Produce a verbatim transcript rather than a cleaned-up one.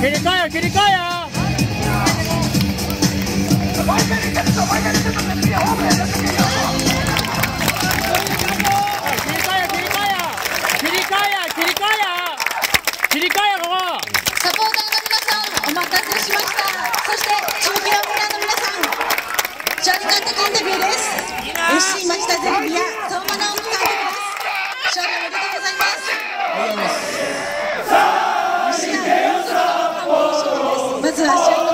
切り替えよ切り替えよ。切り替えやここ。 サポーターの皆さんお待たせしました。そして中継をご覧の皆さん、勝利監督インタビューです。 エフシー 町田ゼルビア相馬直樹監督です。勝利おめでとうございます。ありがとうございます。西田監督の判定シーンです。まずは試合